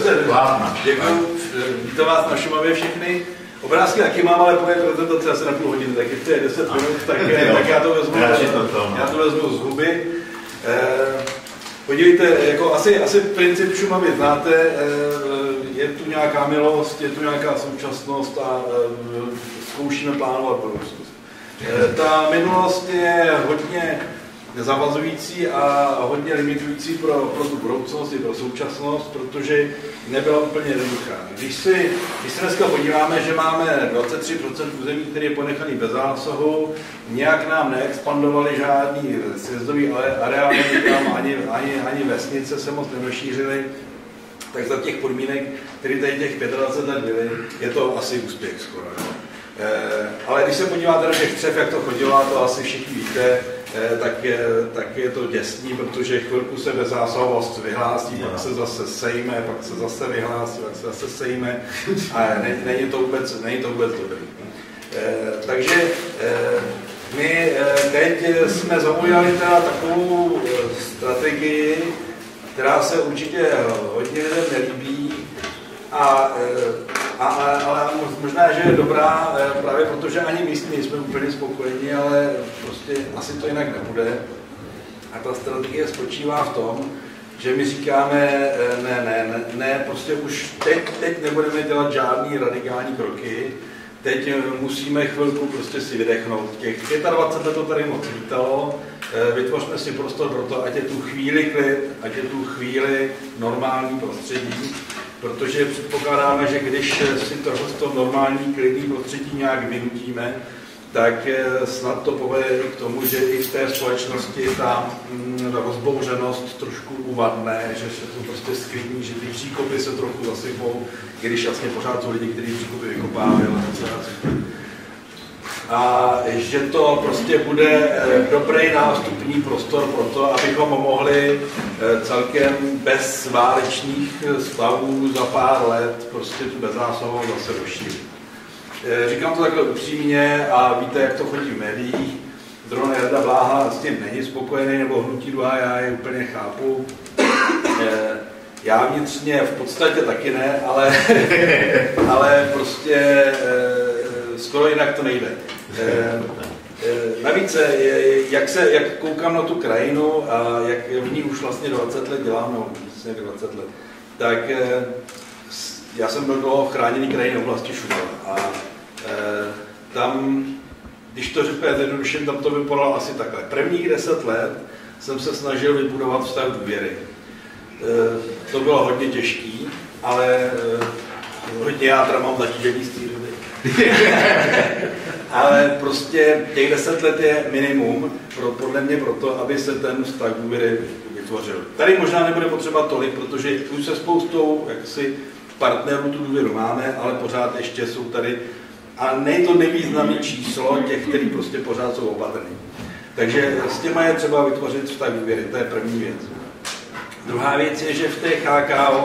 Děkuji, vítám vás na Šumavě všechny. Obrázky taky mám, ale bude prezentace asi na půl hodiny, tak jestli je 10 minut, tak já to vezmu z huby. Podívejte, jako asi princip Šumavy znáte, je tu nějaká milost, je tu nějaká současnost a zkoušíme plánovat budoucnost. Ta minulost je hodně zavazující a hodně limitující pro tu budoucnost i pro současnost, protože nebyla úplně jednoduchá. Když se dneska podíváme, že máme 23% území, který je ponechaný bez zásahu, nějak nám neexpandovaly žádný sjezdový areál, ani vesnice se moc nerozšířily, tak za těch podmínek, které tady těch 25 let byly, je to asi úspěch skoro. Ale když se podíváte na těch střev, jak to chodilo, a to asi všichni víte, tak je to děsný, protože chvilku se bezzásahovost vyhlásí, pak se zase sejme, pak se zase vyhlásí, pak se zase sejme a není to vůbec dobrý. Takže my teď jsme zaujali teda takovou strategii, která se určitě hodně lidem nelíbí, ale možná, že je dobrá právě protože ani my s ní nejsme úplně spokojeni, ale prostě asi to jinak nebude. A ta strategie spočívá v tom, že my říkáme, ne, prostě už teď nebudeme dělat žádný radikální kroky, teď musíme chvilku prostě si vydechnout. Těch 25 let to tady moc lítalo, vytvořme si prostor pro to, ať je tu chvíli klid, ať je tu chvíli normální prostředí, protože předpokládáme, že když si to normální klidný prostředí nějak vynutíme, tak snad to povede k tomu, že i v té společnosti ta rozbouřenost trošku uvadne, že se to prostě sklidní, že ty příkopy se trochu zasypou, když jasně pořád jsou lidi, kteří příkopy vykopávají. A že to prostě bude dobrý nástupní prostor pro to, abychom mohli celkem bez válečných stavů za pár let prostě tu bezzásahovost zase rozšířit. Říkám to takhle upřímně a víte, jak to chodí v médiích. Zrovna Jarda Bláha s tím není spokojený, nebo hnutí druhá, já je úplně chápu. Já vnitřně v podstatě taky ne, ale prostě skoro jinak to nejde. Navíc, jak koukám na tu krajinu a jak v ní už vlastně 20 let dělám, no vlastně 20 let, tak já jsem byl dlouho v chráněný krajině oblasti Šumava a tam, když to řekne jednoduše, tam to vypadalo asi takhle. Prvních 10 let jsem se snažil vybudovat vztah důvěry. To bylo hodně těžký, ale hodně já teda mám zatížení z té doby. Ale prostě těch 10 let je minimum podle mě proto, aby se ten vztah důvěry vytvořil. Tady možná nebude potřeba tolik, protože už se spoustou jaksi partnerů tu důvěru máme, ale pořád ještě jsou tady, a nej to nevýznamné číslo těch, kteří prostě pořád jsou opatrní. Takže s těma je třeba vytvořit vztah důvěry, to je první věc. Druhá věc je, že v té HKO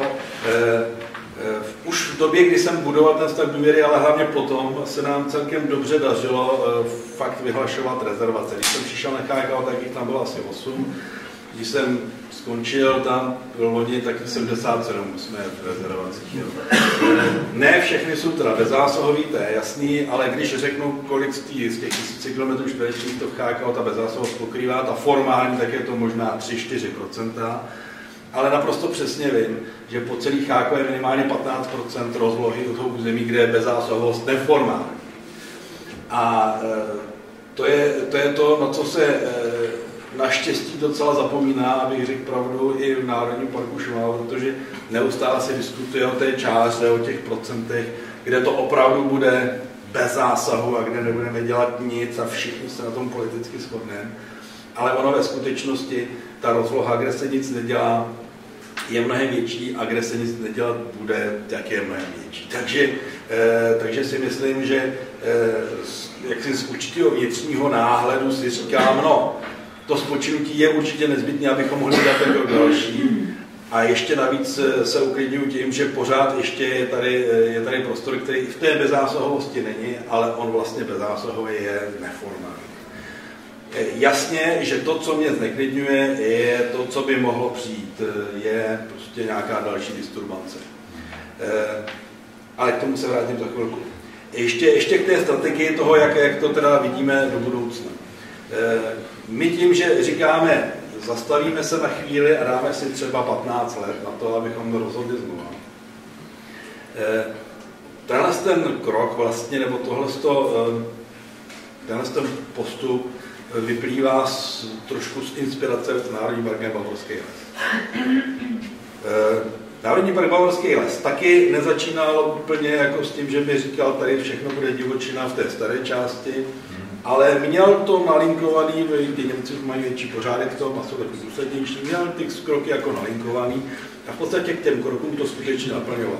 už v době, kdy jsem budoval ten vztah důvěry, ale hlavně potom se nám celkem dobře dařilo fakt vyhlašovat rezervace. Když jsem přišel na HKO, tak jich tam bylo asi 8. Když jsem skončil tam v loni, tak 77 jsme v rezervacích. Ne všechny jsou teda bezzásahový, to je jasný, ale když řeknu, kolik z těch 1000 km čtverečních to v HKO ta bezzásahovost pokrývá, ta formální, tak je to možná 3-4%. Ale naprosto přesně vím, že po celých HKO je minimálně 15% rozlohy u toho území, kde je bezzásahovost neformální. A to je to, na co se naštěstí docela zapomíná, abych řekl pravdu, i v Národním parku Šumava, protože neustále se diskutuje o té čáře, o těch procentech, kde to opravdu bude bez zásahu a kde nebudeme dělat nic a všichni se na tom politicky shodneme. Ale ono ve skutečnosti, ta rozloha, kde se nic nedělá, je mnohem větší a kde se nic nedělat bude, tak je mnohem větší. Takže si myslím, že jak si z určitého vnitřního náhledu si říkám, no, to spočinutí je určitě nezbytné, abychom mohli dát ten krok další. A ještě navíc se uklidňuji tím, že pořád ještě je tady prostor, který v té bezzásahovosti není, ale on vlastně bezzásahový je neformální. Jasně, že to, co mě zneklidňuje, je to, co by mohlo přijít, je prostě nějaká další disturbance. Ale k tomu se vrátím za chvilku. Ještě k té strategii toho, jak to teda vidíme do budoucna. My tím, že říkáme, zastavíme se na chvíli a dáme si třeba 15 let na to, abychom rozhodli znovu. Tenhle ten krok vlastně, nebo tenhle ten postup vyplývá trošku z inspirace s Národním parkem Bavorský les. Národní park Bavorský les taky nezačínal úplně jako s tím, že by říkal, tady všechno bude divočina v té staré části, ale měl to nalinkovaný, ty Němci mají větší pořádek v tom a jsou taky důslednější, měl ty kroky jako nalinkovaný a v podstatě k těm krokům to skutečně naplňovalo.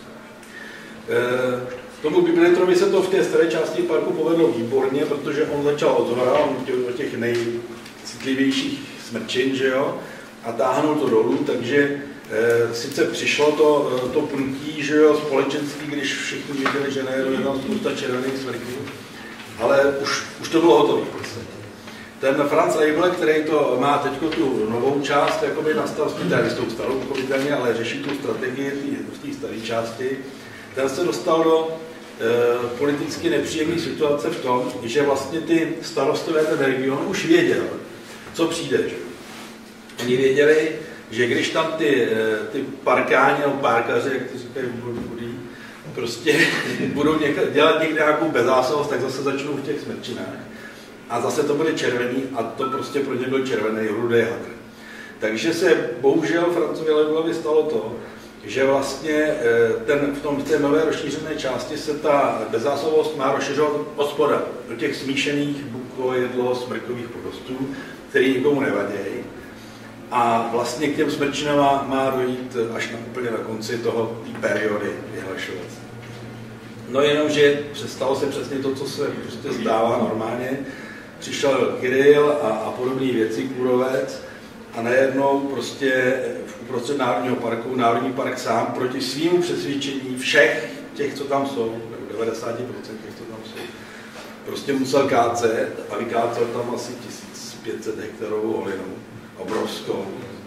Tomu Biblitrovi se to v té staré části parku povedlo výborně, protože on začal odzhora, od těch nejcitlivějších smrčin, že jo, a táhnul to dolů, takže sice přišlo to pnutí, že jo, společenství, když všichni věděli, že najednou je tam spousta červených smrků, ale už to bylo hotové. Ten Franz Eibler, který to má teď tu novou část jakoby na starosti, tady s tou starou pochopitelně, ale řeší tu strategii v té staré části, ten se dostal do politicky nepříjemné situace v tom, že vlastně ty starostové ten region už věděl, co přijde. Že? Oni věděli, že když tam ty parkáni nebo párkaři, jak to říkají budí, prostě budou dělat někde nějakou bezzásahost, tak zase začnou v těch smrčinách. A zase to bude červený a to prostě pro ně byl červený rudý hadr. Takže se bohužel Francovi Eiblerovi stalo to, že vlastně v té nové rozšířené části se ta bezzásahovost má rozšiřovat od spoda do těch smíšených bukovo-jedlo-smrkových porostů, který nikomu nevadějí. A vlastně k těm smrčinám má dojít až úplně na konci té periody vyhlašovací. No jenomže stalo se přesně to, co se prostě zdává normálně. Přišel Kyrill a podobné věci, kůrovec, a najednou prostě uprostřed Národního parku, Národní park sám proti svým přesvědčení všech těch, co tam jsou, 90% těch, co tam jsou, prostě musel kácet a vykácel tam asi 1500 hektarovou holinu, obrovskou.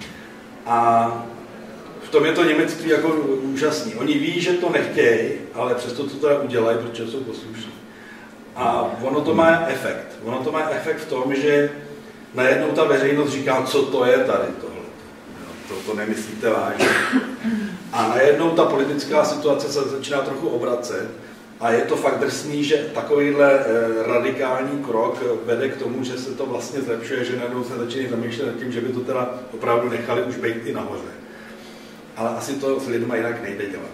A v tom je to němectví jako úžasný. Oni ví, že to nechtějí, ale přesto to teda udělají, protože jsou poslušní. A ono to má efekt. Ono to má efekt v tom, že najednou ta veřejnost říká, co to je tady tohle. To nemyslíte vážně. A najednou ta politická situace se začíná trochu obracet a je to fakt drsný, že takovýhle radikální krok vede k tomu, že se to vlastně zlepšuje, že najednou se začínají zamýšlet nad tím, že by to teda opravdu nechali už být i nahoře. Ale asi to s lidma jinak nejde dělat.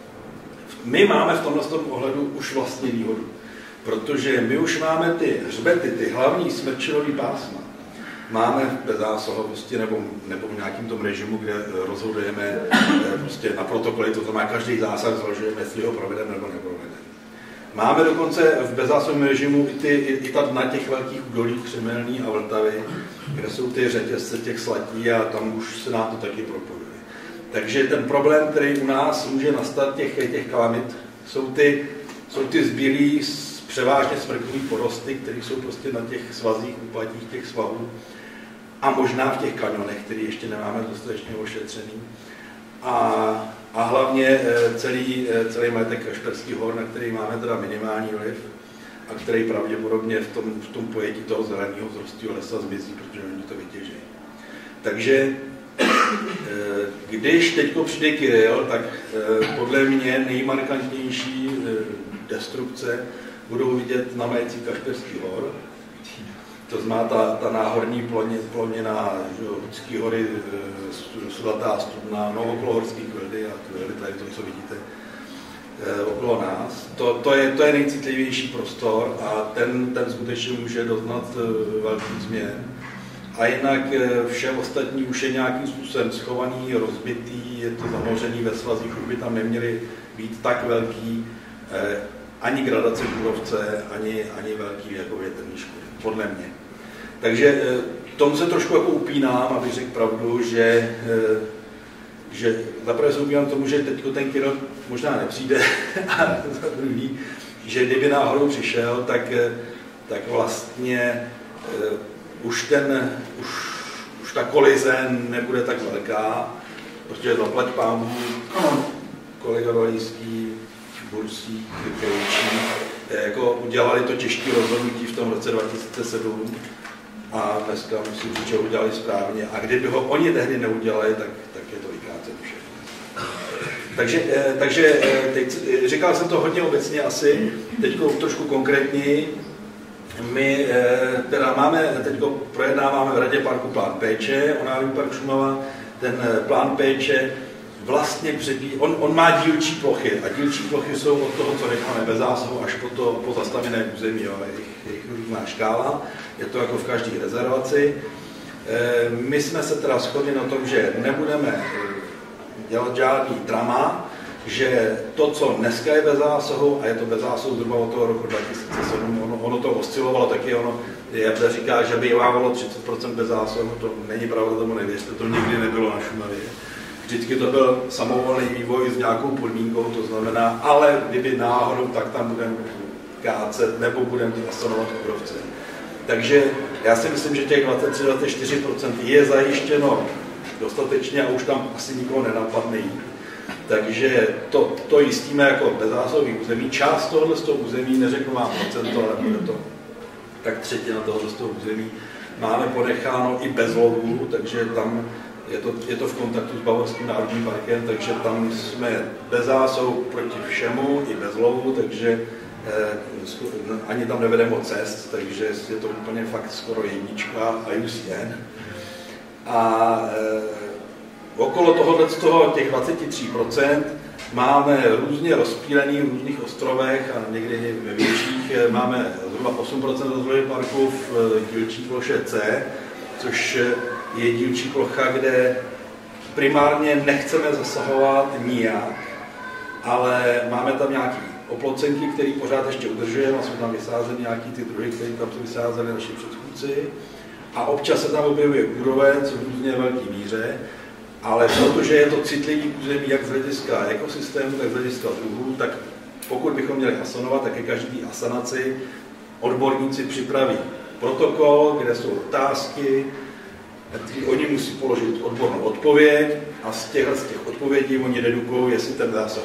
My máme v tomhle ohledu už vlastně výhodu, protože my už máme ty hřbety, ty hlavní smrčinový pásma, máme v bezzásahovosti nebo v nějakém tom režimu, kde rozhodujeme prostě na protokoly, to znamená každý zásah zvažujeme, jestli ho provedeme nebo neprovedeme. Máme dokonce v bezzásahovém režimu i na těch velkých údolích Křemelný a Vltavy, kde jsou ty řetězce těch slatí a tam už se nám to taky propojuje. Takže ten problém, který u nás může nastat těch kalamit, jsou ty zbylí převážně smrkový porosty, které jsou prostě na těch svazích, úpatích těch svahů a možná v těch kanionech, které ještě nemáme dostatečně ošetřený. A hlavně celý majetek Kašperských hor, na který máme teda minimální vliv a který pravděpodobně v tom pojetí toho zeleného vzrostlého lesa zmizí, protože oni to vytěží. Takže když teďko přijde Kyrill, tak podle mě nejmarkantnější destrukce budou vidět na majetcích Kašperských hor. To znamená ta náhorní plonina Hudský hory, Svatá Studna, no okolo Horských Kveldy a tady to, co vidíte okolo nás. To je nejcitlivější prostor a ten skutečně může doznat velký změn. A jinak vše ostatní už je nějakým způsobem schovaný, rozbitý, je to zamořený ve svazích, už by tam neměly být tak velký ani gradace kůrovce, ani velký jako větrný škody, podle mě. Takže tomu se trošku jako upínám, abych řekl pravdu, že zaprvé se upínám tomu, že teď ten Kyrill možná nepřijde, a za druhý, že kdyby náhodou přišel, tak vlastně už ta kolize nebude tak velká, protože zaplať pánbůh kolega Valíský, Bursík, Krejčí, jako udělali to těžké rozhodnutí v tom roce 2007 a dneska musím říct, že udělali správně. A kdyby ho oni tehdy neudělali, tak je to vykácet všechno. Takže teď, říkal jsem to hodně obecně asi, teď trošku konkrétněji. My teda projednáváme v Radě parku plán péče o Národní park Šumava. Ten plán péče vlastně on má dílčí plochy a dílčí plochy jsou od toho, co necháme bez zásahu, až po zastavěné území, jejich různá škála. Je to jako v každé rezervaci. My jsme se teda shodli na tom, že nebudeme dělat žádný drama, že to, co dneska je bez zásahu, a je to bez zásahu zhruba od toho roku 2007, ono to oscilovalo taky, Jabda říká, že bývávalo 30% bez zásahu, to není pravda, tomu nevěřte, to nikdy nebylo na Šumavě. Vždycky to byl samovolný vývoj s nějakou podmínkou, to znamená, ale kdyby náhodou, tak tam budeme kácet nebo budeme asanovat kůrovce. Takže já si myslím, že těch 23-24% je zajištěno dostatečně a už tam asi nikoho nenapadne jít. Takže to jistíme jako bezzásahový území. Část tohohle z toho území, neřeknu vám procento, ale bude to tak třetina tohohle z toho území, máme ponecháno i bez lovu, takže tam je to v kontaktu s Bavorským národním parkem, takže tam jsme bez zásahu proti všemu, i bez lovu, takže ani tam nevedeme moc cest, takže je to úplně fakt skoro jednička IUCN. A okolo tohohle z toho těch 23% máme různě rozptýlený v různých ostrovech a někdy ve větších máme zhruba 8% rozvoje parku v dílčí ploše C, což je dílčí plocha, kde primárně nechceme zasahovat nijak, ale máme tam nějaké oplocenky, které pořád ještě udržujeme a jsou tam vysázeny nějaký ty druhy, které tam jsou vysázeli naši předchůdci. A občas se tam objevuje kůrovec v různě velké míře, ale protože je to citlivý území jak z hlediska ekosystému, tak z hlediska druhů, tak pokud bychom měli asanovat, tak je každý asanaci odborníci připraví protokol, kde jsou otázky, oni musí položit odbornou odpověď a z těch odpovědí oni dedukují, jestli ten zásah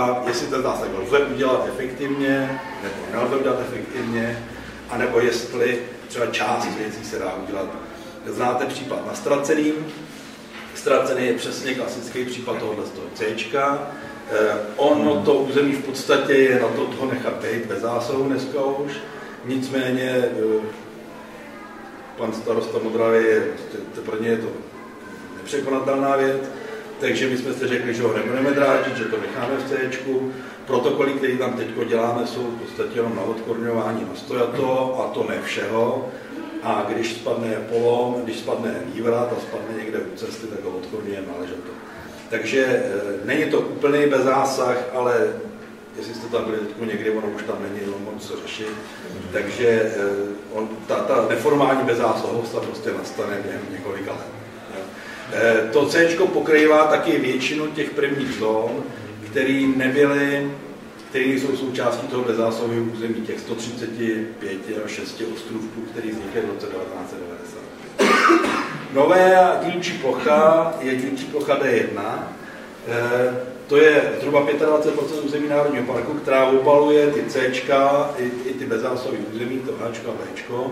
lze udělat efektivně, nebo nelze udělat efektivně, anebo jestli třeba část věcí se dá udělat. Znáte případ na Ztraceným. Ztracený je přesně klasický případ tohohle z toho C-čka. Ono to území v podstatě je na to toho nechat být bez zásahu dneska už. Nicméně pan starosta Modravy, pro ně je to nepřekonatelná věc, takže my jsme si řekli, že ho nebudeme dráždit, že to necháme v C-čku. Protokoly, které tam teď děláme, jsou v podstatě jenom na odkorňování na stojato, a to ne všeho. A když spadne polom, když spadne vývrat a spadne někde u cesty, tak ho odkorňujeme náležito. Takže není to úplný bezzásah, ale jestli jste tam byli teď někdy, ono už tam není moc co řešit. Takže ta neformální bezzásahovost prostě nastane během několika let. To C-čko pokrývá taky většinu těch prvních zón, které nejsou součástí toho bezzásahového území, těch 135 a 6 ostrovků, který vznikly v roce 1990. Nová dílčí plocha je dílčí plocha D1. To je zhruba 25% území Národního parku, která obaluje ty Cčka i ty bezzásahové území, to Ačko a Bčko.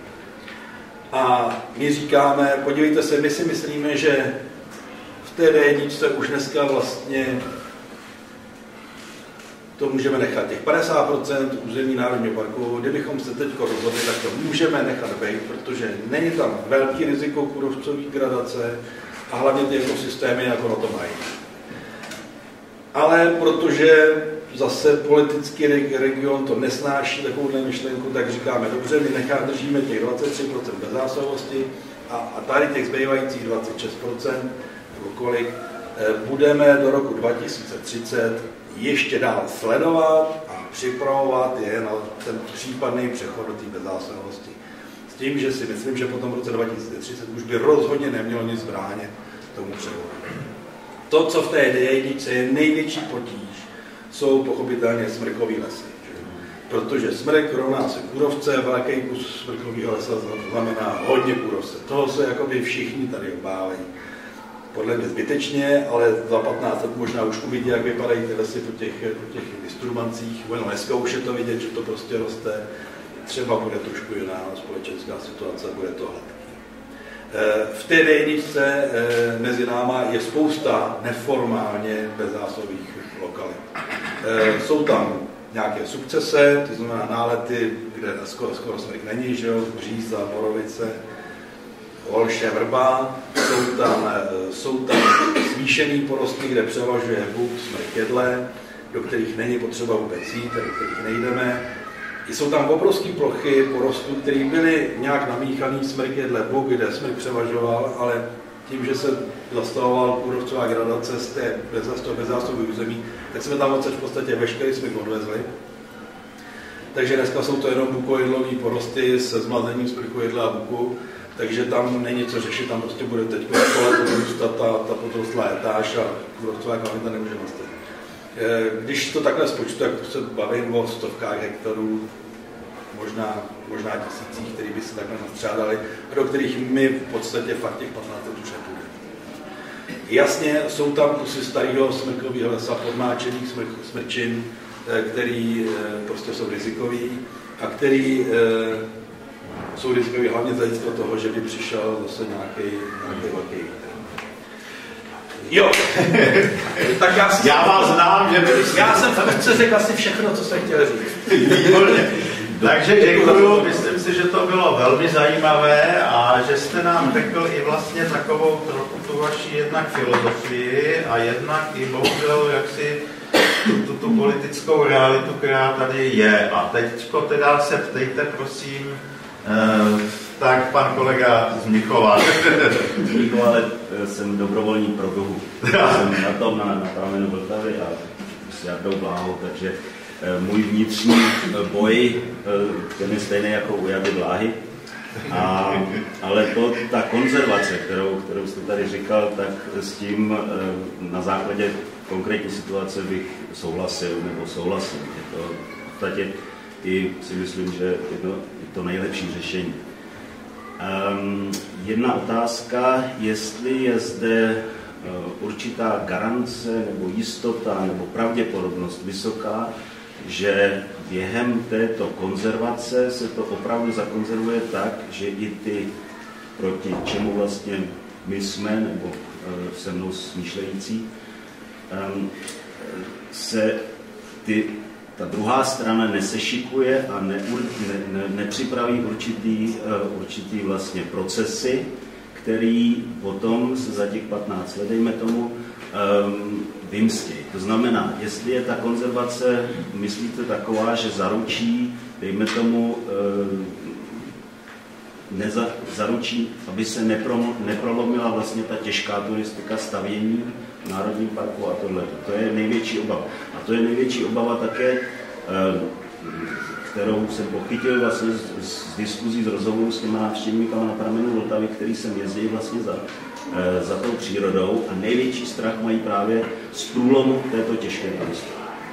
A my říkáme, podívejte se, my si myslíme, že v té D1 už dneska vlastně to můžeme nechat. Těch 50% území Národního parku, kdybychom se teď rozhodli, tak to můžeme nechat být, protože není tam velký riziko kůrovcové gradace a hlavně ty ekosystémy jako na to mají. Ale protože zase politický region to nesnáší takovouhle myšlenku, tak říkáme, dobře, my držíme těch 23% bezzásahovosti a tady těch zbývajících 26%, nebo kolik, budeme do roku 2030 ještě dál sledovat a připravovat je na ten případný přechod do té bezzásahovosti. S tím, že si myslím, že potom v roce 2030 už by rozhodně nemělo nic bránit tomu přechodu. To, co v té D1 je největší potíž, jsou pochopitelně smrkový lesy. Protože smrk rovná se kůrovce, velký kus smrkového lesa znamená hodně kůrovce. Toho se jakoby všichni tady obávají. podle mě zbytečně, ale za 15 let možná už uvidí, jak vypadají ty lesy po těch disturbancích. No, dneska už je to vidět, že to prostě roste. Třeba bude trošku jiná společenská situace, bude to hladký. V té D1 mezi náma je spousta neformálně bezzásahových lokalit. Jsou tam nějaké sukcese, to znamená nálety, kde skoro smrk není, že jo, Bříza, Borovice, Olše, Vrba, jsou tam smíšený porosty, kde převažuje buk, smrk, jedle, do kterých není potřeba vůbec jít, do kterých nejdeme. Jsou tam obrovské plochy porostů, které byly nějak namíchaný, smrk, jedle, buk, kde smrk převažoval, ale tím, že se zastavoval kůrovcová gradace z té bezzásahových území, tak jsme tam odsaď v podstatě veškerý smrk odvezli. Takže dneska jsou to jenom bukojedlový porosty se zmlazením smrku, jedla a buku, takže tam není co řešit, tam prostě bude teď zůstat ta podrostlá etáž a kůrovcová kalamita nemůže nastat. Když to takhle spočtu, tak se bavím o stovkách hektarů, možná tisících, který by se takhle nastřádali, do kterých my v podstatě fakt těch 15 let už nepůjde. Jasně, jsou tam kusy starého smrkového lesa, podmáčených smrčin, který prostě jsou rizikový a který jsou rizikový hlavně z hlediska toho, že by přišel zase nějaký velký. Jo, tak já vás znám, že já jsem v kostce řekl asi všechno, co jsem chtěl říct. Výborně. Takže děkuju, myslím si, že to bylo velmi zajímavé a že jste nám řekl i vlastně takovou trochu tu vaši jednak filozofii a jednak i bohužel jaksi tu politickou realitu, která tady je. A teďko teda se ptejte, prosím, tak pan kolega z Mnichova. Ale jsem dobrovolník pro Duhu. Jsem na tom, na pramenu Vltavy a s Jardou Bláhou, takže můj vnitřní boj, ten je stejný jako u Jardy Bláhy. Ale ta konzervace, kterou jste tady říkal, tak s tím na základě konkrétní situace bych souhlasil nebo souhlasím. Je to v podstatě i si myslím, že je to nejlepší řešení. Jedna otázka, jestli je zde určitá garance nebo jistota nebo pravděpodobnost vysoká, že během této konzervace se to opravdu zakonzervuje tak, že i ty, proti čemu vlastně my jsme, nebo se mnou smýšlející, se ta druhá strana nesešikuje a nepřipraví určitý vlastně procesy, který potom se za těch 15 let, dejme tomu, vymstí. To znamená, jestli je ta konzervace, myslíte, taková, že zaručí, dejme tomu, zaručí, aby se neprolomila vlastně ta těžká turistika stavění v Národním parku a tohle. To je největší obava. A to je největší obava také, kterou jsem pochytil vlastně z diskuzí, z rozhovorů s těma návštěvníkama na pramenu Vltavy, který jsem jezdí vlastně za tou přírodou a největší strach mají právě z průlomu této těžké turistiky.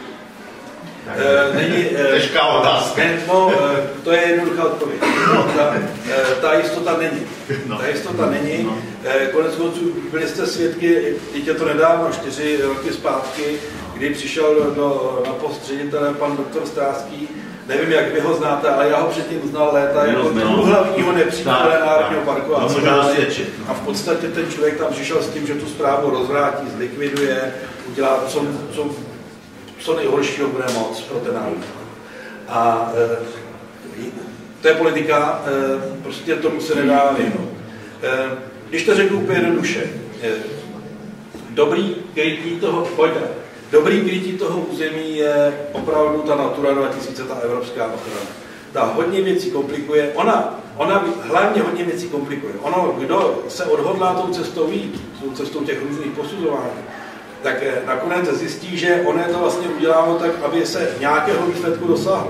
Není těžká otázka. To je jednoduchá odpověď. Ta jistota není. Ta jistota není. Koneckonců byli jste svědky, teď je to nedávno, 4 roky zpátky, kdy přišel na post ředitele pan doktor Stráský. Nevím, jak vy ho znáte, ale já ho předtím znal léta jako hlavního nepřítele Národního parku a v podstatě ten člověk tam přišel s tím, že tu správu rozvrátí, zlikviduje, udělá co nejhoršího bude moc pro ten národ. A to je politika, prostě tomu se nedá vyhnout. Když to řeknu úplně jednoduše, dobrý krytí toho území je opravdu ta Natura 2000, ta evropská ochrana. Ta hodně věcí komplikuje, ona hlavně hodně věcí komplikuje. Kdo se odhodlá tou cestou jít, tou cestou těch různých posuzování, tak nakonec zjistí, že ono je to vlastně uděláno tak, aby se nějakého výsledku dosáhlo.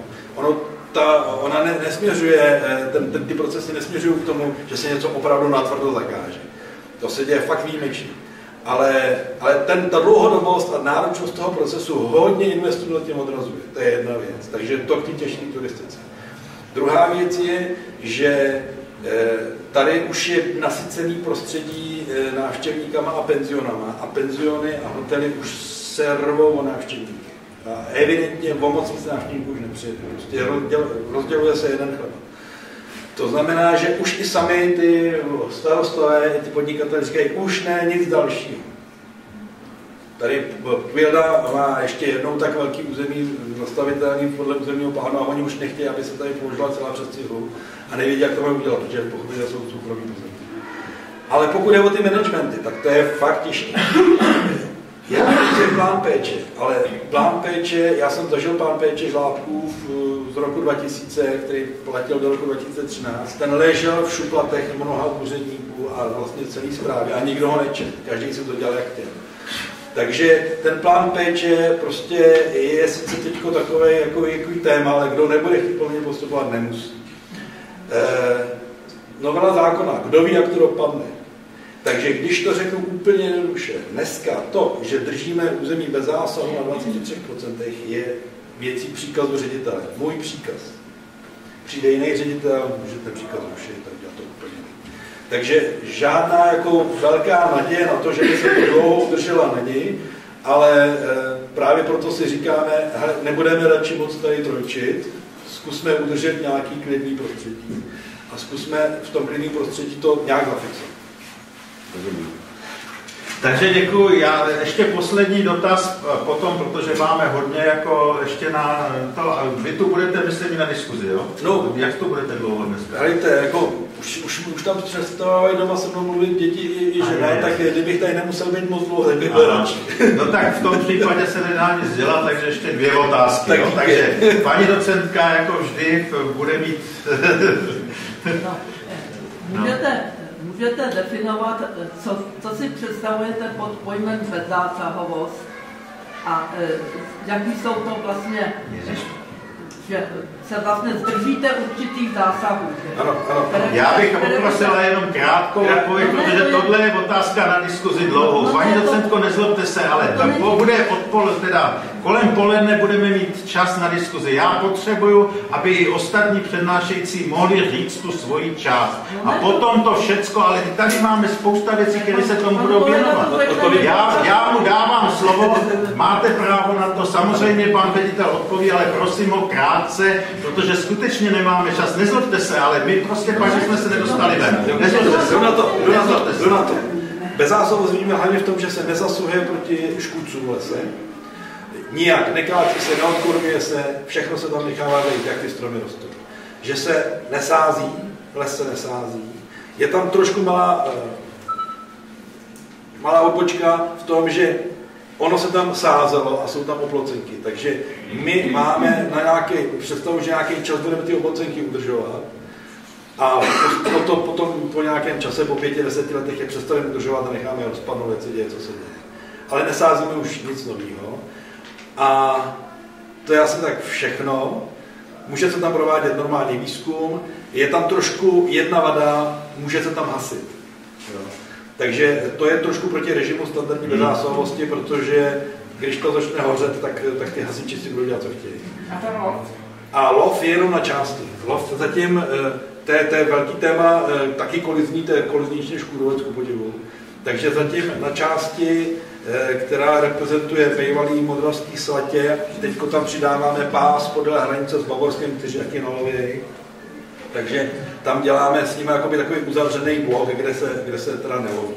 Ona nesměřuje, ty procesy nesměřují k tomu, že se něco opravdu natvrdo zakáže. To se děje fakt výjimečně. Ale ta dlouhodobost a náročnost toho procesu hodně investorů na tím odrazuje. To je jedna věc. Takže to k té těžké turistice. Druhá věc je, že Tady už je nasycený prostředí návštěvníkama a penzionama a penziony a hotely už se rvou o návštěvníky. A evidentně o moc víc návštěvníků už nepřijede. Prostě rozděluje se jeden chleba. To znamená, že už i sami ty starostové, ty podnikatelé říkají, už ne nic dalšího. Tady Kvilda má ještě jednou tak velký území zastavitelný podle územního plánu a oni už nechtějí, aby se tady použila celá přes cihlu a nevědí, jak to mají udělat, protože pochopitelně jsou soukromí území. Ale pokud je o ty managementy, tak to je fakt těžké. Já nevím, plán péče, ale plán péče, já jsem zažil plán péče Žlábkův z roku 2000, který platil do roku 2013, ten ležel v šuplatech mnoha úředníků a vlastně celý správy a nikdo ho nečetl, každý si to dělal jak chtěl. Takže ten plán péče prostě je sice teďko takový jako téma, ale kdo nebude chtít po mně postupovat, nemusí. Novela zákona, kdo ví, jak to dopadne. Takže když to řeknu úplně jednoduše, dneska to, že držíme území bez zásahu na 23%, je věcí příkazu ředitele. Můj příkaz. Přijde jiný ředitel, může ten příkaz rušit, tak já to úplně ne. Takže žádná jako velká naděje na to, že by se to dlouho udržela není, ale právě proto si říkáme, hele, nebudeme radši moc tady trojčit, zkusme udržet nějaký klidný prostředí a zkusme v tom klidném prostředí to nějak zafixovat. Takže děkuji. Já ještě poslední dotaz potom, protože máme hodně jako ještě na to. A vy tu budete, myslím, na diskuzi, jo? No. Jak to budete dlouho dneska? Hejte, jako už tam přestávají doma se mnou mluvit děti i žena, tak kdybych tady nemusel být moc dlouho, tak bych byl radši. No tak v tom případě se nedá nic dělat, takže ještě 2 otázky. Tak, takže paní docentka, jako vždy, bude mít... Můžete definovat, co si představujete pod pojmem bezzásahovost a jaký jsou to vlastně, že se vlastně zdržíte určitých zásahů. Ano. Já bych poprosila jenom krátkou odpověď, protože tohle je otázka na diskuzi dlouhou. Paní docentko, nezlobte se, ale bude kolem poledne budeme mít čas na diskuzi. Já potřebuju, aby i ostatní přednášející mohli říct tu svoji část. A potom to všecko, ale tady máme spousta věcí, které se tomu budou věnovat. Já mu dávám slovo, máte právo na to, samozřejmě pan ředitel odpoví, ale prosím ho krátce, protože skutečně nemáme čas. Nezlobte se, ale my prostě pak jsme se nedostali ven. Jdu na to. Bezzásahovost vidíme hlavně v tom, že se nezasahuje proti škůdcům v lese. Nijak, nekáčí se, neodkurvuje se, všechno se tam nechává vejít, jak ty stromy rostou. Že se nesází, les se nesází. Je tam trošku malá opočka v tom, že ono se tam sázelo a jsou tam oplocenky, takže my máme na nějaký představu, že nějaký čas budeme ty oplocenky udržovat a potom po nějakém čase, po 5-10 letech je přestaneme udržovat a necháme je rozpadnout, věci děje, co se děje. Ale nesázíme už nic nového a to je asi tak všechno. Může se tam provádět normální výzkum, je tam trošku jedna vada, může se tam hasit. Jo. Takže to je trošku proti režimu standardní bezzásahovosti, protože když to začne hořet, tak ty hasiči si budou dělat, co chtějí. A to lov? A lov je jenom na části. Lov zatím, to je velký téma, taky kolizní, to je koliznější než kůrovec, ku podivu. Takže zatím na části, která reprezentuje bývalý Modravský svatě, teďko tam přidáváme pás podél hranice s Bavorskem, kteří taky nalovějí. Takže tam děláme s nimi jakoby takový uzavřený blok, kde se teda neloví.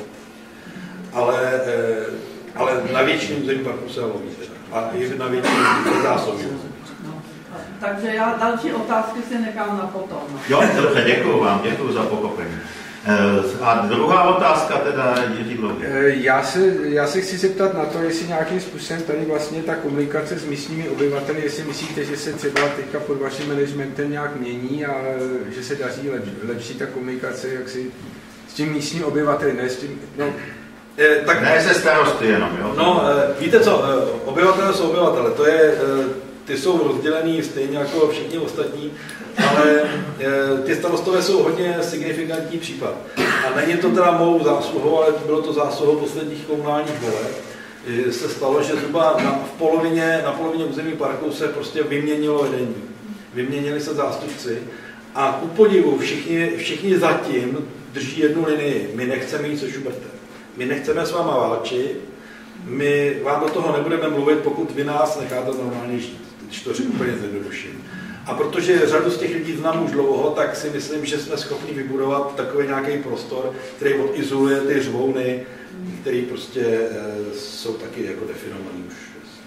Ale na většině území parku se loví teda. A i na většině zásobí. Takže já další otázky si nechám na potom. Jo, dobře, děkuju vám, děkuju za pochopení. A druhá otázka teda, Jiří Dlouhý. Já se chci zeptat na to, jestli nějakým způsobem tady vlastně ta komunikace s místními obyvateli, jestli myslíte, že se třeba teďka pod vaším managementem nějak mění a že se daří lepší ta komunikace, jak si s tím místním obyvateli, ne s tím, tak ne se starosty jenom, jo? No, víte co, obyvatele jsou obyvatele, to je, ty jsou rozdělený stejně jako všichni ostatní, ale ty starostové jsou hodně signifikantní případ. A není to teda mou zásluhou, ale bylo to zásluhou posledních komunálních voleb. Se stalo, že zhruba na polovině území parku se prostě vyměnilo vedení. Vyměnili se zástupci A ku podivu všichni zatím drží jednu linii. My nechceme jít se Schubertem. My nechceme s váma válčit. My vám do toho nebudeme mluvit, pokud vy nás necháte normálně žít. Když to řeknu úplně zjednoduším. A protože řadu z těch lidí znám už dlouho, tak si myslím, že jsme schopni vybudovat takový nějaký prostor, který odizoluje ty řvouny, který prostě jsou taky jako definovaný už.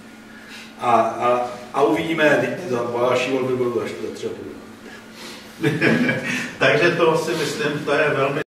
A uvidíme, za další volby budou až za třeba. Takže to si myslím, to je velmi